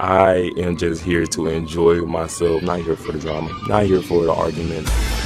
I am just here to enjoy myself, not here for the drama, not here for the argument.